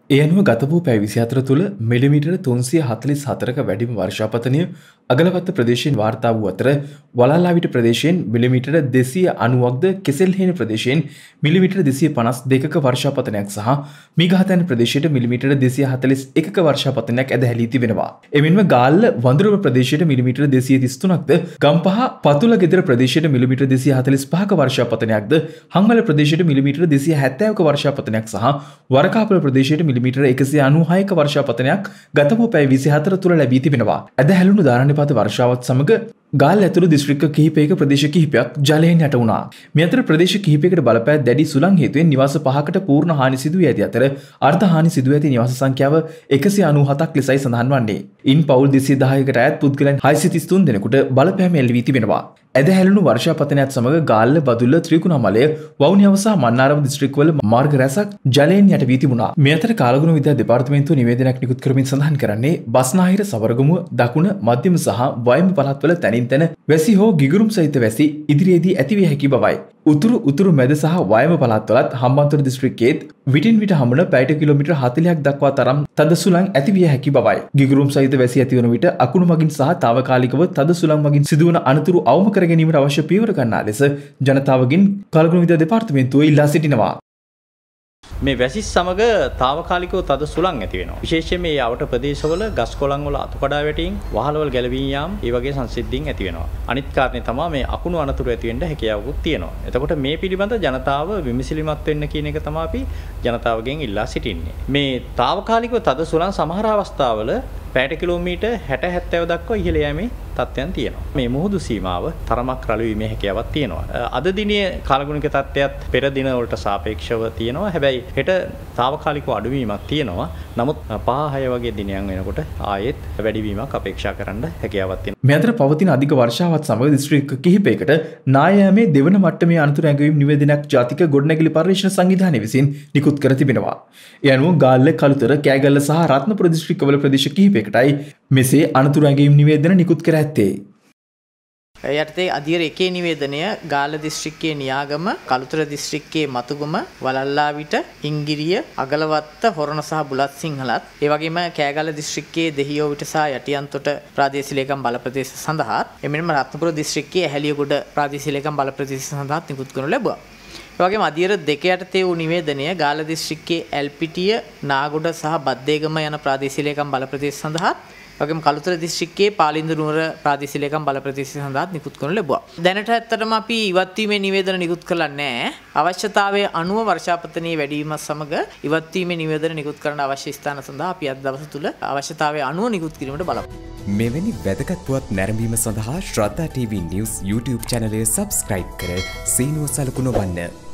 ඒ අනුව ගත වූ පැය 24 තුළ මිලිමීටර 344ක වැඩිම වර්ෂාපතනය අගලවත්ත ප්‍රදේශයෙන් වාර්තා වූ අතර වලල්ලාවිට ප්‍රදේශයෙන් මිලිමීටර 290ක්ද කෙසෙල්හේන ප්‍රදේශයෙන් මිලිමීටර 252ක වර්ෂාපතනයක් සහ මීගහතැන්න ප්‍රදේශයට මිලිමීටර 241ක වර්ෂාපතනයක් ඇදහැලී තිබෙනවා. එමෙන්ම ගාල්ල වඳුරුව ප්‍රදේශයට මිලිමීටර 233ක්ද ගම්පහ පතුල ගෙදර ප්‍රදේශයට මිලිමීටර 245ක වර්ෂාපතනයක්ද හංගල ප්‍රදේශයට මිලිමීටර 270ක වර්ෂාපතනයක් සහ වරකාපල ප්‍රදේශයට මිලිමීටර 196ක වර්ෂාපතනයක් ගත වූ පැය 24 තුළ ලැබී තිබෙනවා. ඇදහැළුණු ධාරණ්‍යපාත වර්ෂාවත් සමග ගාල්ල ඇතුළු දිස්ත්‍රික්ක කිහිපයක ප්‍රදේශ කිහිපයක් ජලයෙන් යට වුණා. මේ අතර ප්‍රදේශ කිහිපයකට බලපෑ දැඩි සුළං හේතුවෙන් නිවාස 5කට පූර්ණ හානි සිදු වී ඇති අතර අර්ධ හානි සිදු ඇති නිවාස සංඛ්‍යාව 197ක් ලෙසයි සඳහන් වන්නේ. ඉන් පවුල් 210කට අයත් පුද්ගලයන් 633 දෙනෙකුට බලපෑම එල්ල වී තිබෙනවා. ඇදහැළුණු වර්ෂාපතනයත් සමග ගාල්ල බදුල්ල ත්‍රිකුණාමලය වවුනියාව සහ මන්නාරම දිස්ත්‍රික්කවල මාර්ග රැසක් ජලයෙන් යට වී තිබුණා. මේ අතර කාලගුණ විද්‍යා දෙපාර්තමේන්තුව නිවේදනයක් නිකුත් කරමින් සඳහන් කරන්නේ බස්නාහිර සවරගමුව දකුණ මධ්‍යම සහ වයඹ පළාත්වල තැනින් තැන වැසි හෝ ගිගුරුම් සහිත වැසි ඉදිරියේදී ඇතිවිය හැකි බවයි. උතුරු මැද සහ වයඹ පළාත්වලත් හම්බන්තොට දිස්ත්‍රික්කයේත් විටින් විට හමුන පැයට කිලෝමීටර් 40ක් දක්වා තරම් තද සුළං ඇතිවිය හැකි බවයි. ගිගුරුම් සහිත වැසි ඇතිවන විට අකුණු මගින් සහ తాවකාලිකව තද සුළං මගින් සිදුවන අනතුරු අවම කර ගැනීමට අවශ්‍ය පියවර ගන්නා ලෙස ජනතාවගෙන් කාලගුණ විද්‍යා දෙපාර්තමේන්තුව ඉල්ලා සිටිනවා. මේ වැසි සමග తాවකාලිකව තද සුළං ඇති වෙනවා. විශේෂයෙන් මේ අවට ප්‍රදේශවල ගස් කොළන් වල අතුකඩා වැටීම්, වහලවල් ගැලවී යාම්, ඒ වගේ සංසිද්ධීන් ඇති වෙනවා. අනිත් කාරණේ තමයි මේ අකුණු අනතුරු ඇති වෙන්න හැකියාවකුත් තියෙනවා. එතකොට මේ පිළිබඳ ජනතාව විමසිලිමත් වෙන්න කියන එක තමයි අපි ජනතාවගෙන් ඉල්ලා සිටින්නේ. මේ తాවකාලිකව තද සුළං සමහර අවස්ථාවල පැයට කිලෝමීටර් 60-70 දක්වා ඉහළ යෑමේ තත්ත්වයන් තියෙනවා. මේ මුහුදු සීමාව තරමක් රළු වීමේ හැකියාවක් තියෙනවා. අද දිනේ කාලගුණික තත්ත්වයක් පෙර දින වලට සාපේක්ෂව තියෙනවා. හැබැයි හෙට తాවකාලිකව අඩුවීමක් තියෙනවා. නමුත් 5-6 වගේ දිනයන් වෙනකොට ආයෙත් වැඩිවීමක් අපේක්ෂා කරන්න හැකියාවක් තියෙනවා. මේ අතර පවතින අධික වර්ෂාවත් සමග දිස්ත්‍රික්ක කිහිපයකට නායෑමේ දෙවන මට්ටමේ අනතුරු ඇඟවීම් නිවේදනයක් ජාතික ගොඩනැගිලි පර්යේෂණ සංවිධානය විසින් නිකුත් කර තිබෙනවා. ඒ අනුව ගාල්ල, කළුතර, කෑගල්ල සහ රත්නපුර දිස්ත්‍රික්කවල ප්‍රදේශ කිහිපයකටයි මෙසේ අනතුරු ඇඟවීම් නිවේදන නිකුත් කර ඇත්තේ. යටතේ අධීර එකේ නිවේදනය ගාල්ල දිස්ත්‍රික්කයේ නියාගම, කළුතර දිස්ත්‍රික්කයේ මතුගම, වලල්ලාවිට, හිංගිරිය, අගලවත්ත, හොරණ සහ බුලත් සිංහලත්, ඒ වගේම කෑගල්ල දිස්ත්‍රික්කයේ දෙහියෝවිට සහ යටියන්තොට ප්‍රාදේශීය ලේකම් බල ප්‍රදේශ සඳහාත්, එමෙන්ම රත්නපුර දිස්ත්‍රික්කයේ ඇහැලියගොඩ ප්‍රාදේශීය ලේකම් බල ප්‍රදේශ සඳහාත් නිකුත් කරනු ලැබුවා. ඒ වගේම අධීර දෙක යටතේ වූ නිවේදනය ගාල්ල දිස්ත්‍රික්කයේ ඇල්පිටිය, නාගොඩ සහ බද්දේගම යන ප්‍රාදේශීය ලේකම් බල ප්‍රදේශ සඳහාත් වගේම කළුතර දිස්ත්‍රික්කයේ පාලින්ද නුවර ප්‍රාදේශීය ලේකම් බල ප්‍රදේශ සඳහා නිකුත් කරනු ලැබුවා. දැනට ඇත්තටම අපි ඉවත් වීමේ නිවේදන නිකුත් කළා නැහැ. අවශ්‍යතාවයේ අනුව වර්ෂාපතනයේ වැඩි වීමත් සමග ඉවත් වීමේ නිවේදන නිකුත් කරන්න අවශ්‍ය ස්ථාන සඳහා අපි අද දවස තුල අවශ්‍යතාවයේ අනුව නිකුත් කිරීමට බලමු. මෙවැනි වැදගත් පුවත් නැරඹීම සඳහා ශ්‍රද්ධා TV News YouTube channel එක subscribe කර සීනුව සලකුණ වන්න.